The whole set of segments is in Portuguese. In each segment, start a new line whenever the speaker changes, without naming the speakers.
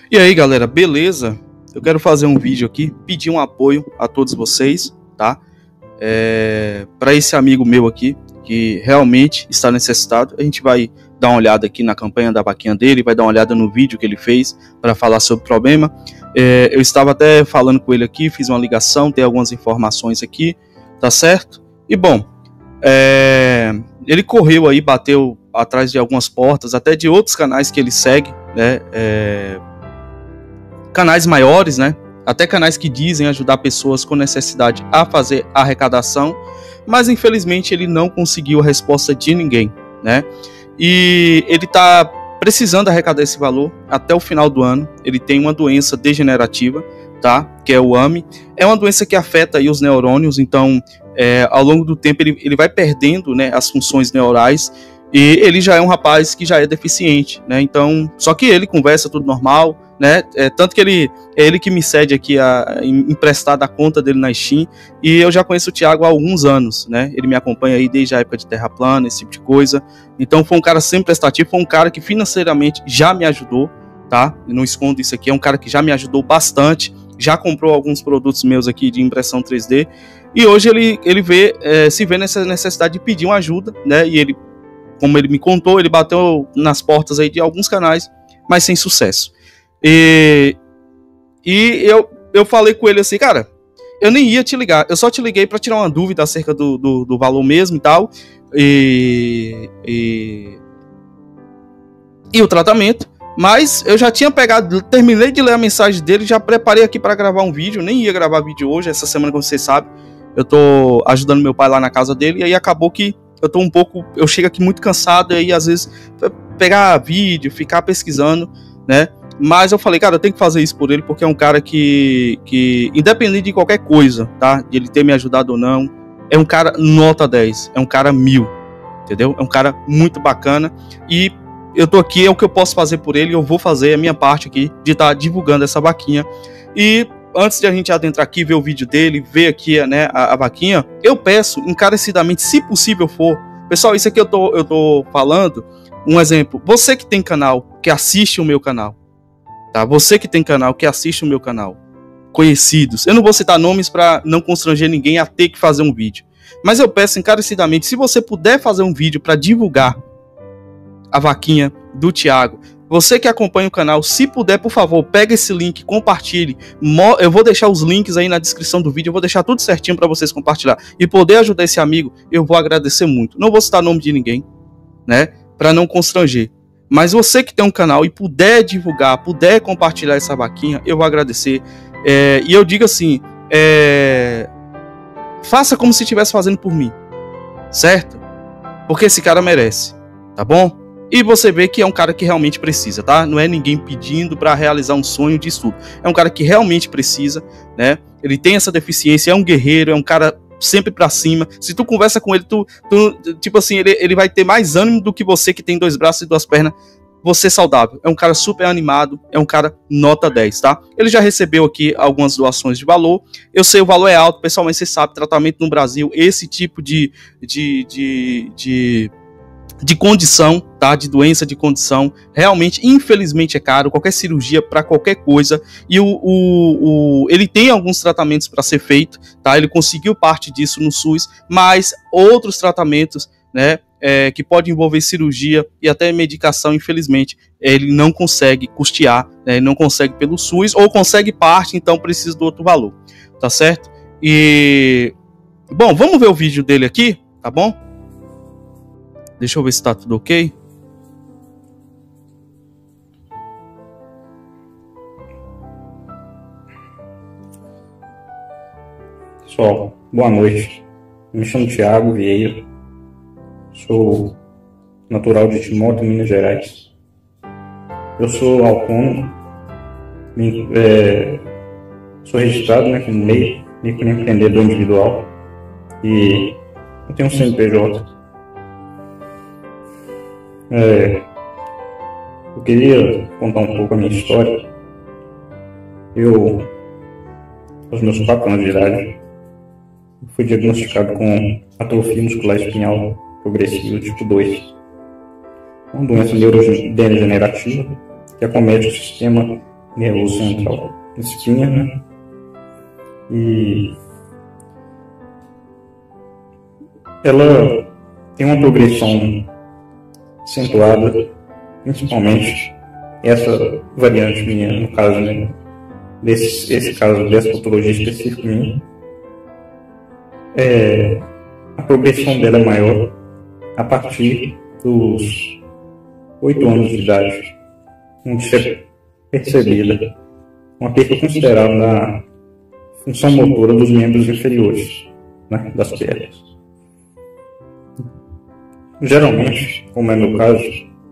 E aí, galera, beleza? Eu quero fazer um vídeo aqui, pedir um apoio a todos vocês, tá? Para esse amigo meu aqui, que realmente está necessitado. A gente vai dar uma olhada aqui na campanha da vaquinha dele, vai dar uma olhada no vídeo que ele fez para falar sobre o problema. Eu estava até falando com ele aqui, fiz uma ligação, tem algumas informações aqui, tá certo? E bom, ele correu aí, bateu atrás de algumas portas, até de outros canais que ele segue, né? Canais maiores, né? Até canais que dizem ajudar pessoas com necessidade a fazer a arrecadação, mas infelizmente ele não conseguiu a resposta de ninguém, né? E ele está precisando arrecadar esse valor até o final do ano. Ele tem uma doença degenerativa, tá? Que é o AME. É uma doença que afeta aí os neurônios, então ao longo do tempo ele vai perdendo, né, as funções neurais. E ele já é um rapaz que já é deficiente, né? Então, só que ele conversa tudo normal, né? Tanto que é ele que me cede aqui a emprestar da conta dele na Steam. E eu já conheço o Thiago há alguns anos, né? Ele me acompanha aí desde a época de Terra Plana, esse tipo de coisa. Então foi um cara sempre prestativo, foi um cara que financeiramente já me ajudou, tá? Eu não escondo isso aqui, é um cara que já me ajudou bastante, já comprou alguns produtos meus aqui de impressão 3D. E hoje ele se vê nessa necessidade de pedir uma ajuda, né? E ele, como ele me contou, ele bateu nas portas aí de alguns canais, mas sem sucesso. E eu falei com ele assim, cara, eu nem ia te ligar, eu só te liguei para tirar uma dúvida acerca do valor mesmo e tal, e o tratamento, mas eu já tinha pegado, terminei de ler a mensagem dele, já preparei aqui para gravar um vídeo, nem ia gravar vídeo hoje, essa semana, como vocês sabem, eu tô ajudando meu pai lá na casa dele, e aí acabou que eu chego aqui muito cansado, e aí às vezes pegar vídeo, ficar pesquisando, né? Mas eu falei, cara, eu tenho que fazer isso por ele, porque é um cara que independente de qualquer coisa, tá? De ele ter me ajudado ou não, é um cara nota 10, é um cara 1000, entendeu? É um cara muito bacana, e eu tô aqui, é o que eu posso fazer por ele, eu vou fazer a minha parte aqui, de estar divulgando essa vaquinha. E antes de a gente adentrar aqui, ver o vídeo dele, ver aqui, né, a vaquinha, eu peço encarecidamente, se possível for, pessoal, isso aqui eu tô falando, um exemplo, você que tem canal, que assiste o meu canal, tá? Você que tem canal, que assiste o meu canal, conhecidos, eu não vou citar nomes para não constranger ninguém a ter que fazer um vídeo, mas eu peço encarecidamente, se você puder fazer um vídeo para divulgar a vaquinha do Thiago, você que acompanha o canal, se puder, por favor, pega esse link, compartilhe. Eu vou deixar os links aí na descrição do vídeo, eu vou deixar tudo certinho para vocês compartilhar. E poder ajudar esse amigo, eu vou agradecer muito. Não vou citar nome de ninguém, né, para não constranger. Mas você que tem um canal e puder divulgar, puder compartilhar essa vaquinha, eu vou agradecer. E eu digo assim, faça como se estivesse fazendo por mim, certo? Porque esse cara merece, tá bom? E você vê que é um cara que realmente precisa, tá? Não é ninguém pedindo para realizar um sonho de estudo. É um cara que realmente precisa, né? Ele tem essa deficiência, é um guerreiro, é um cara sempre pra cima. Se tu conversa com ele, tipo assim, ele vai ter mais ânimo do que você que tem 2 braços e 2 pernas. Você saudável. É um cara super animado, é um cara nota 10, tá? Ele já recebeu aqui algumas doações de valor. Eu sei, o valor é alto, pessoalmente você sabe, tratamento no Brasil, esse tipo de condição, tá? De doença, de condição, realmente, infelizmente é caro, qualquer cirurgia para qualquer coisa, e ele tem alguns tratamentos para ser feito, tá? Ele conseguiu parte disso no SUS, mas outros tratamentos, né, que pode envolver cirurgia e até medicação, infelizmente, ele não consegue custear, né? Ele não consegue pelo SUS, ou consegue parte, então precisa do outro valor, tá certo? E, bom, vamos ver o vídeo dele aqui, tá bom? Deixa eu ver se tá tudo ok.
Pessoal, boa noite. Me chamo Thiago Vieira. Sou natural de Timóteo, Minas Gerais. Eu sou autônomo. Sou registrado, né, como MEI, microempreendedor individual. E eu tenho um CNPJ. Eu queria contar um pouco a minha história. Eu, aos meus 4 anos de idade, fui diagnosticado com atrofia muscular espinhal progressiva tipo 2, uma doença neurodegenerativa que acomete o sistema nervoso central, espinha, né? E ela tem uma progressão acentuada, principalmente essa variante minha, no caso, né? Esse caso dessa patologia específica minha, a progressão dela é maior a partir dos 8 anos de idade, onde é percebida uma perda considerável na função motora dos membros inferiores, né, das pernas. Geralmente, como é meu caso,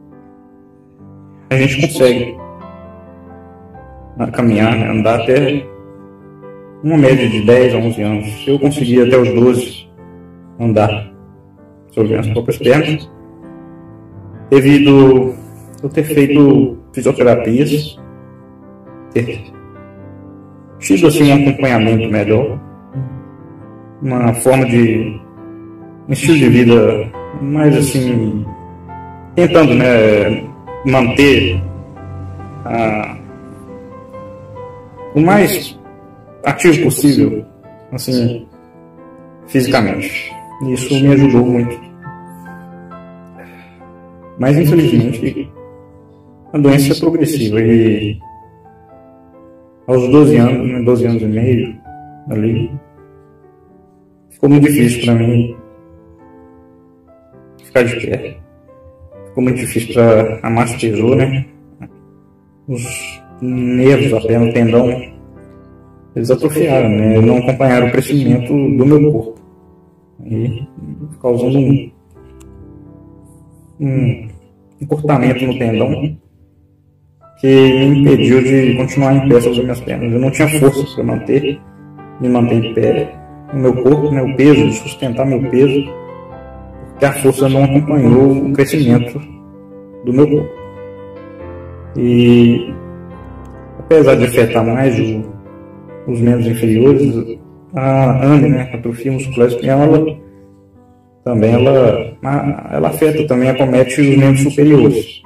a gente consegue caminhar, né, andar até uma média de 10 a 11 anos. Eu consegui até os 12 andar sobre as próprias pernas, devido eu ter feito fisioterapias, ter tido assim um acompanhamento melhor, uma forma de um estilo de vida mais assim, tentando, né, manter o mais ativo possível, assim, fisicamente. Isso me ajudou muito. Mas infelizmente a doença é progressiva e aos 12 anos, 12 anos e meio ali, ficou muito difícil para mim ficar de pé. Ficou muito difícil para a massa pesou, né? Os nervos da perna, o tendão, eles atrofiaram, né? Não acompanharam o crescimento do meu corpo. E causando um encurtamento no tendão que me impediu de continuar em pé sobre as minhas pernas. Eu não tinha força para me manter em pé, o meu corpo, meu peso, sustentar meu peso, porque a força não acompanhou o crescimento do meu corpo. E apesar de afetar mais os membros inferiores, a AME, né, atrofia muscular espinhal, ela afeta também, acomete os membros superiores.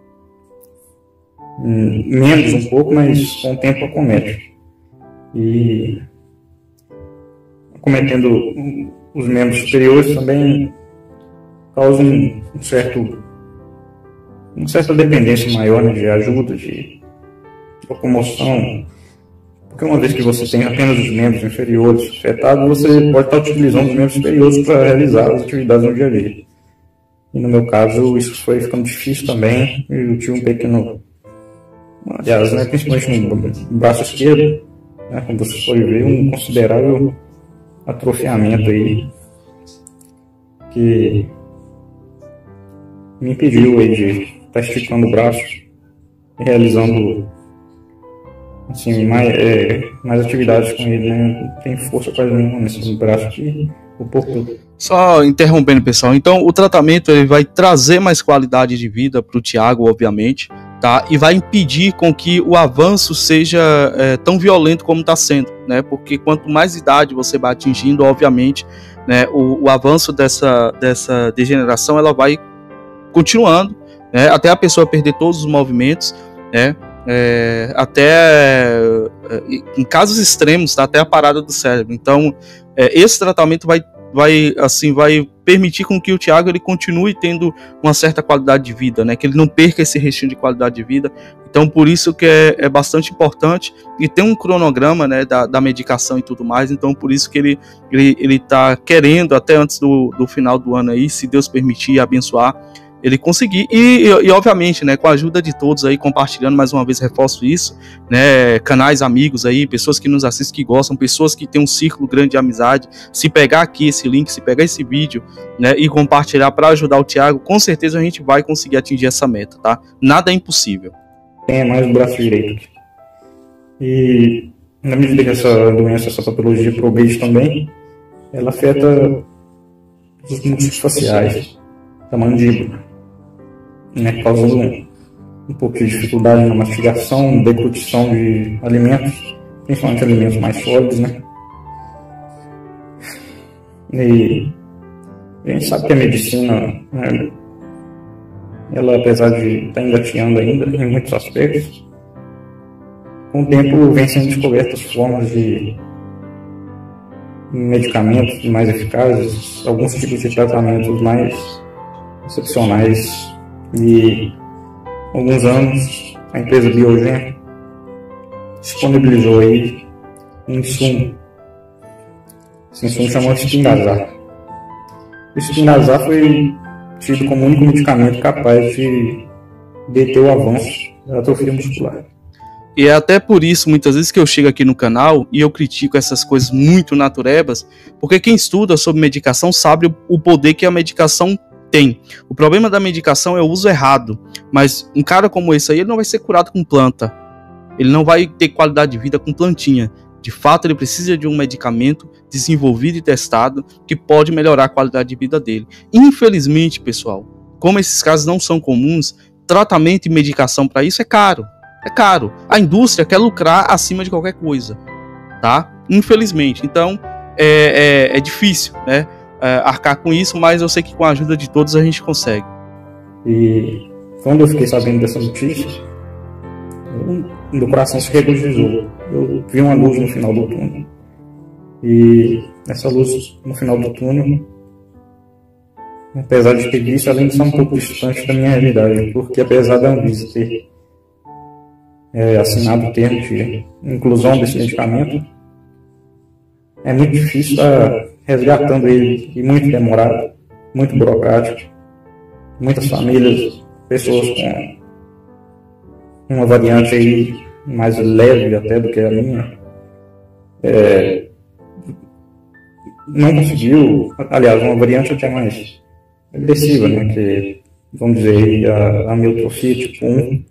Menos um pouco, mas com o tempo acomete. E acometendo os membros superiores também causa uma certa dependência maior, né, de ajuda, de locomoção. Porque uma vez que você tem apenas os membros inferiores afetados, você pode estar utilizando os membros superiores para realizar as atividades no dia a dia. E no meu caso, isso foi ficando difícil também. Eu tive um pequeno, aliás, né, principalmente no braço esquerdo, né, como você pode ver, um considerável atrofiamento aí, que me impediu aí de estar esticando o braço e realizando assim, mais atividades com ele, né? Não tem força quase nenhuma nesse braço aqui, o pouco.
Só interrompendo, pessoal. Então, o tratamento ele vai trazer mais qualidade de vida para o Thiago, obviamente, tá? E vai impedir com que o avanço seja tão violento como está sendo, né? Porque quanto mais idade você vai atingindo, obviamente, né, o avanço dessa degeneração ela vai continuando, né, até a pessoa perder todos os movimentos, né? Até em casos extremos, tá, até a parada do cérebro. Então, esse tratamento vai permitir com que o Thiago ele continue tendo uma certa qualidade de vida, né, que ele não perca esse restinho de qualidade de vida. Então, por isso que é bastante importante, e tem um cronograma, né, da medicação e tudo mais. Então, por isso que ele tá querendo, até antes do final do ano aí, se Deus permitir e abençoar, ele conseguir, e obviamente, né, com a ajuda de todos aí, compartilhando, mais uma vez reforço isso, né, canais amigos aí, pessoas que nos assistem, que gostam, pessoas que têm um círculo grande de amizade, se pegar aqui esse link, se pegar esse vídeo, né, e compartilhar para ajudar o Thiago, com certeza a gente vai conseguir atingir essa meta, tá? Nada é impossível.
Tem mais o braço direito. E na medida que essa doença, essa patologia progride também, ela afeta os músculos faciais da mandíbula, né, causando um pouco de dificuldade na mastigação, deglutição de alimentos, principalmente alimentos mais sólidos, né? E a gente sabe que a medicina, né, ela, apesar de estar engatinhando ainda em muitos aspectos, Com o tempo, vem sendo descobertas formas de medicamentos mais eficazes, alguns tipos de tratamentos mais excepcionais. E há alguns anos, a empresa Biogen disponibilizou aí um insumo. Esse insumo chama-se Spinraza. O Spinraza foi tido como o único medicamento capaz de deter o avanço da atrofia muscular.
E é até por isso, muitas vezes, que eu chego aqui no canal e eu critico essas coisas muito naturebas, porque quem estuda sobre medicação sabe o poder que a medicação tem. O problema da medicação é o uso errado, mas um cara como esse aí, ele não vai ser curado com planta, ele não vai ter qualidade de vida com plantinha. De fato, ele precisa de um medicamento desenvolvido e testado que pode melhorar a qualidade de vida dele. Infelizmente, pessoal, como esses casos não são comuns, tratamento e medicação para isso é caro. É caro. A indústria quer lucrar acima de qualquer coisa, tá? Infelizmente. Então, é difícil, né? Arcar com isso, mas eu sei que com a ajuda de todos a gente consegue.
E quando eu fiquei sabendo dessa notícia, meu coração se regozijou. Eu vi uma luz no final do túnel. E essa luz no final do túnel, apesar de ter visto, além de ser um pouco distante da minha realidade, porque apesar da Anvisa ter assinado o termo de inclusão desse medicamento, é muito difícil estar resgatando ele, e muito demorado, muito burocrático. Muitas famílias, pessoas com uma variante aí mais leve até do que a minha, não conseguiu, aliás, uma variante até mais agressiva, né, que, vamos dizer, a amiotrofia tipo 1.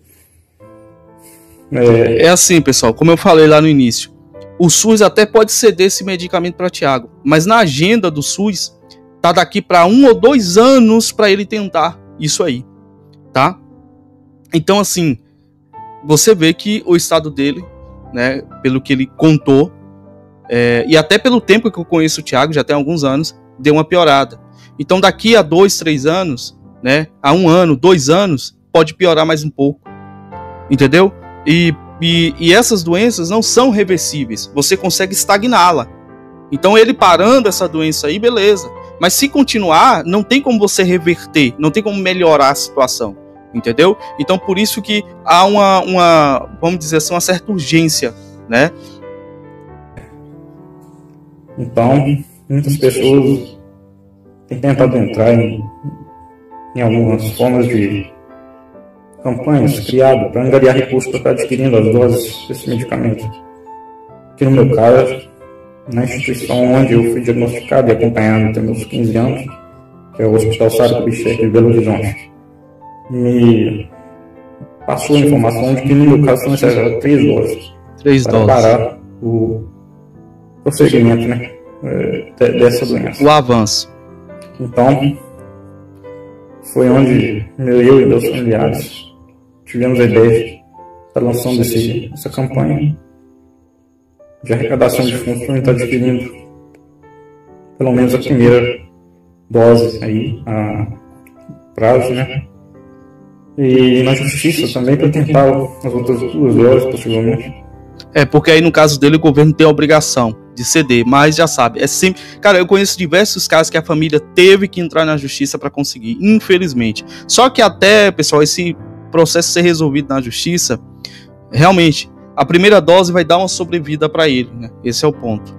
É assim, pessoal, como eu falei lá no início, o SUS até pode ceder esse medicamento para Thiago, mas na agenda do SUS tá daqui para 1 ou 2 anos para ele tentar isso aí, tá? Então, assim, você vê que o estado dele, né, pelo que ele contou, e até pelo tempo que eu conheço o Thiago, já tem alguns anos, deu uma piorada. Então, daqui a 2, 3 anos, né, a 1 ano, 2 anos, pode piorar mais um pouco, entendeu? E essas doenças não são reversíveis, você consegue estagná-la. Então ele parando essa doença aí, beleza. Mas se continuar, não tem como você reverter, não tem como melhorar a situação, entendeu? Então por isso que há uma vamos dizer assim, uma certa urgência, né?
Então, muitas pessoas têm tentado entrar em algumas formas de campanhas criadas para angariar recursos para estar adquirindo as doses desse medicamento. Que no meu caso, na instituição onde eu fui diagnosticado e acompanhado até meus 15 anos, que é o Hospital Sara Kubitschek de Belo Horizonte, me passou a informação de que no meu caso são necessárias 3 doses.
3
para parar o prosseguimento, né, dessa doença.
O avanço.
Então, foi onde eu e meus familiares tivemos a ideia de estar lançando essa campanha de arrecadação de fundos para estar adquirindo pelo menos a primeira dose aí a prazo, né? E na justiça também para tentar as outras 2 doses possivelmente.
Porque aí no caso dele o governo tem a obrigação de ceder, mas já sabe, é sempre... Cara, eu conheço diversos casos que a família teve que entrar na justiça para conseguir, infelizmente. Só que até, pessoal, esse processo ser resolvido na justiça, realmente, a primeira dose vai dar uma sobrevida para ele, né? Esse é o ponto.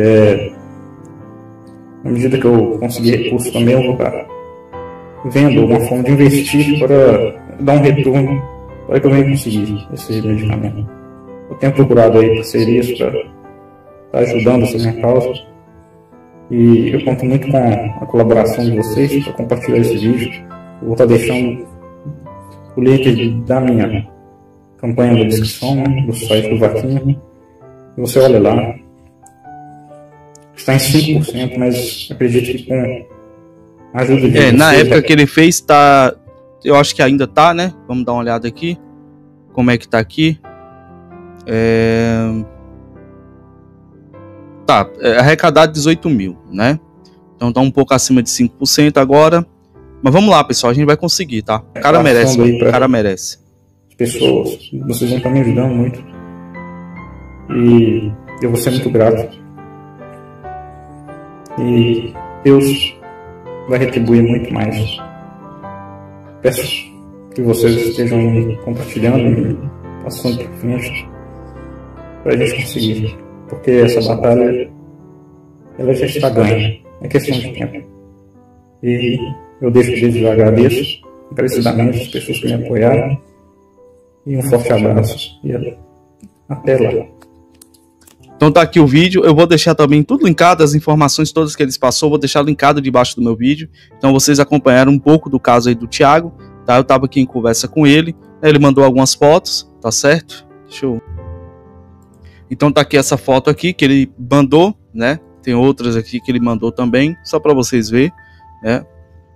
Na medida que eu conseguir recursos também, eu vou estar vendo uma forma de investir para dar um retorno para que eu venha conseguir esse medicamento. Eu tenho procurado aí parcerias para estar ajudando essa minha causa. E eu conto muito com a colaboração de vocês para compartilhar esse vídeo. Eu vou estar deixando o link da minha campanha na descrição, né, do site do Vaquinha. E você olha lá. Está em 5%, mas acredito que com a ajuda de vocês...
Na época que ele fez, tá... Eu acho que ainda tá, né? Vamos dar uma olhada aqui. Como é que tá aqui. Arrecadado 18 mil, né? Então tá um pouco acima de 5% agora. Mas vamos lá, pessoal, a gente vai conseguir, tá? O cara merece, o cara merece.
As pessoas, vocês vão estar me ajudando muito. E eu vou ser muito grato. E Deus vai retribuir muito mais. Peço que vocês estejam aí compartilhando e passando por frente para a gente conseguir, porque essa batalha ela já está ganha, é questão de tempo. E eu desde já agradeço encarecidamente as pessoas que me apoiaram e um forte abraço e até lá.
Então tá aqui o vídeo, eu vou deixar também tudo linkado, as informações todas que eles passou, vou deixar linkado debaixo do meu vídeo. Então vocês acompanharam um pouco do caso aí do Thiago, tá? Eu tava aqui em conversa com ele, ele mandou algumas fotos, tá certo? Deixa eu... Então tá aqui essa foto aqui que ele mandou, né? Tem outras aqui que ele mandou também, só para vocês verem, né?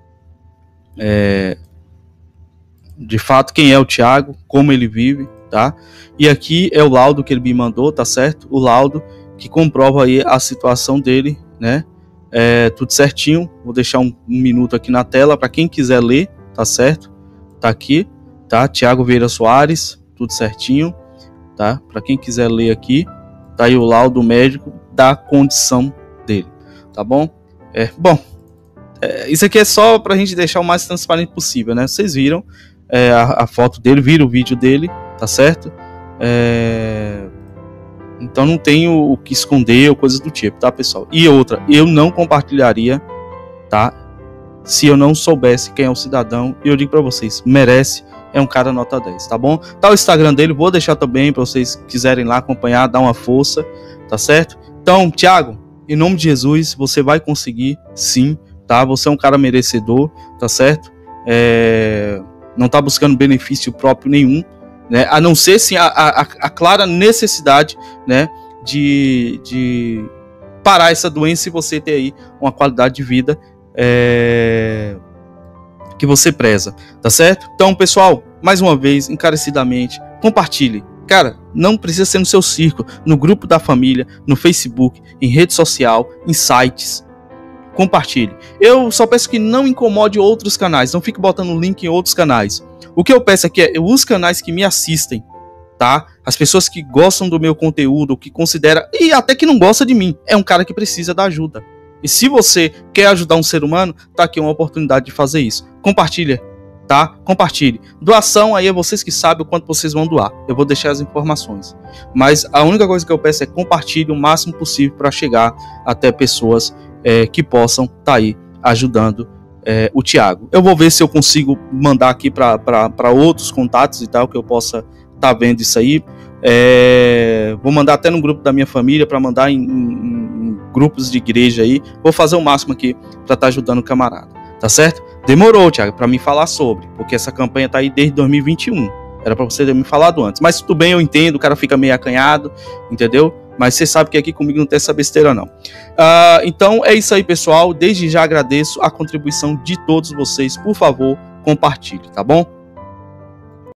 De fato quem é o Thiago, como ele vive, tá? E aqui é o laudo que ele me mandou, tá certo? O laudo que comprova aí a situação dele, né? Tudo certinho. Vou deixar um minuto aqui na tela para quem quiser ler, tá certo? Tá aqui, tá? Thiago Vieira Soares, tudo certinho, tá? Para quem quiser ler aqui, tá aí o laudo médico da condição dele, tá bom? Isso aqui é só pra gente deixar o mais transparente possível, né? Vocês viram a foto dele, viram o vídeo dele, tá certo? Então não tenho o que esconder ou coisas do tipo, tá, pessoal? E outra, eu não compartilharia, tá? Se eu não soubesse quem é o cidadão, e eu digo pra vocês, merece, é um cara nota 10, tá bom? Tá o Instagram dele, vou deixar também pra vocês quiserem lá acompanhar, dar uma força, tá certo? Então, Thiago, em nome de Jesus, você vai conseguir sim, tá? Você é um cara merecedor, tá certo? Não tá buscando benefício próprio nenhum, né? A não ser sim a clara necessidade, né, de parar essa doença e você ter aí uma qualidade de vida que você preza, tá certo? Então, pessoal, mais uma vez, encarecidamente, compartilhe. Cara, não precisa ser no seu círculo, no grupo da família, no Facebook, em rede social, em sites. Compartilhe. Eu só peço que não incomode outros canais, não fique botando link em outros canais. O que eu peço aqui é os canais que me assistem, tá? As pessoas que gostam do meu conteúdo, que considera e até que não gosta de mim, é um cara que precisa da ajuda. E se você quer ajudar um ser humano, tá aqui uma oportunidade de fazer isso. Compartilha, tá? Compartilhe. Doação aí é vocês que sabem o quanto vocês vão doar. Eu vou deixar as informações. Mas a única coisa que eu peço é compartilhe o máximo possível para chegar até pessoas que possam estar aí ajudando o Thiago. Eu vou ver se eu consigo mandar aqui para outros contatos e tal, que eu possa estar vendo isso aí. Vou mandar até no grupo da minha família, para mandar em grupos de igreja aí. Vou fazer o máximo aqui para estar ajudando o camarada, tá certo? Demorou, Thiago, para me falar sobre, porque essa campanha tá aí desde 2021. Era para você ter me falado antes. Mas tudo bem, eu entendo, o cara fica meio acanhado, entendeu? Mas você sabe que aqui comigo não tem essa besteira, não. Então é isso aí, pessoal. Desde já agradeço a contribuição de todos vocês. Por favor, compartilhe, tá bom?